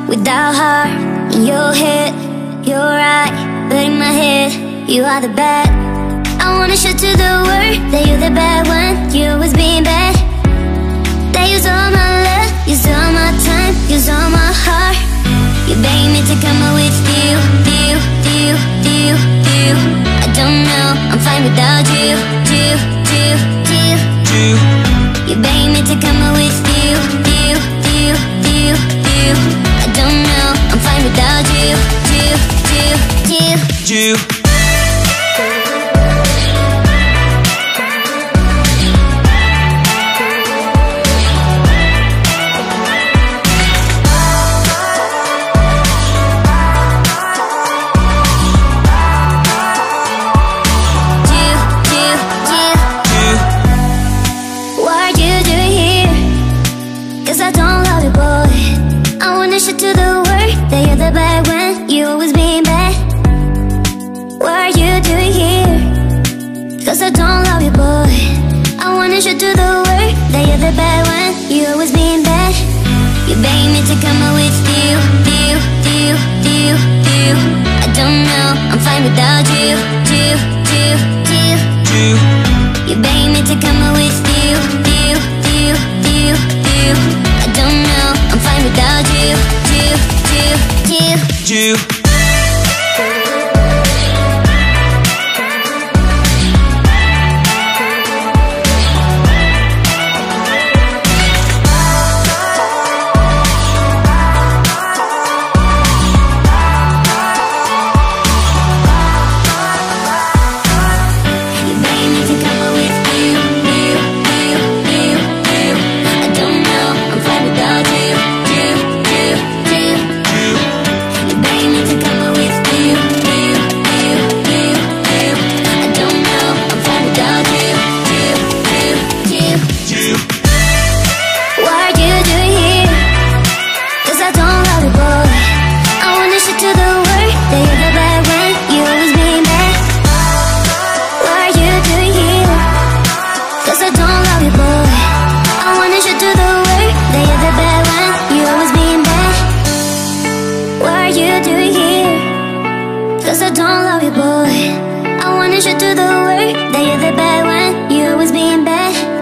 without heart. In your head, you're right, but in my head, you are the bad. I wanna show to the world that you're the bad one. You always being bad. That use all my love, use all my time, use all my heart. You beg me to come out with you. I don't know, I'm fine without you. You beg me to come out with you. I don't know, I'm fine without you. To the world that you're the bad one, you always being bad. What are you doing here? Cause I don't love you, boy. I wanna show to the world that you're the bad one, you always being bad. You beg me to come out with you. I don't know, I'm fine without you. You beg me to come out with you. I don't know, I'm fine without you. Cause I don't love you, boy. I wanna show to the world that you're the bad one, you always being bad.